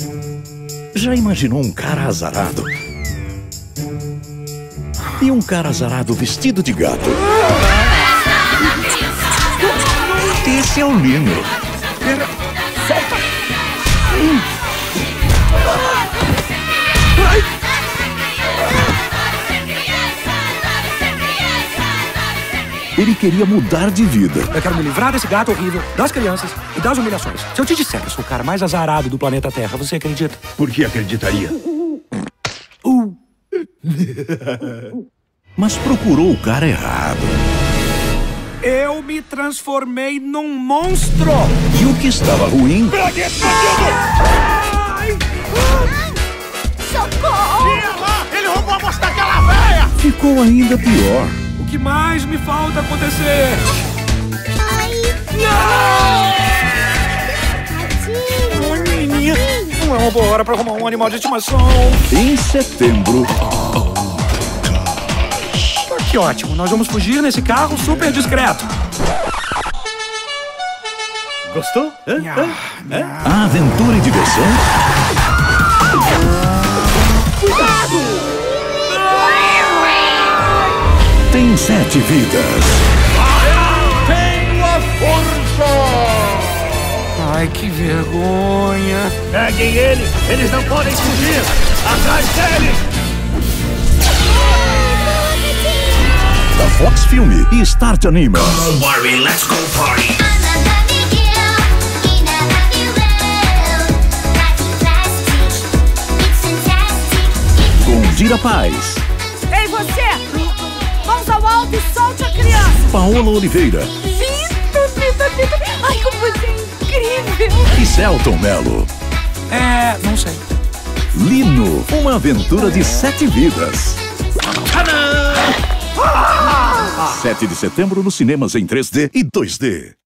Já imaginou um cara azarado? E um cara azarado vestido de gato? Esse é o Lino. Solta! Ele queria mudar de vida. Eu quero me livrar desse gato horrível, das crianças e das humilhações. Se eu te disser que eu sou o cara mais azarado do planeta Terra, você acredita? Por que acreditaria? Mas procurou o cara errado. Eu me transformei num monstro! E o que estava ruim Socorro! Ele roubou a moça daquela véia! ficou ainda pior. O que mais me falta acontecer? Tadinho! Menininha, não é uma boa hora pra arrumar um animal de estimação. Em setembro, Que ótimo, nós vamos fugir nesse carro super discreto. Gostou? a aventura e diversão tem 7 vidas. Tenho a força! Ai, que vergonha. Peguem ele! Eles não podem fugir! Atrás deles! Da Fox Filme e Start Animas. Don't worry, let's go party. Com Dira Paz, Ei, você! Mãos ao alto e solte a criança! Paola Oliveira Vitor! Ai, como você é incrível! e Celton Mello. Não sei. Lino, uma aventura de 7 vidas. 7 de setembro nos cinemas em 3D e 2D.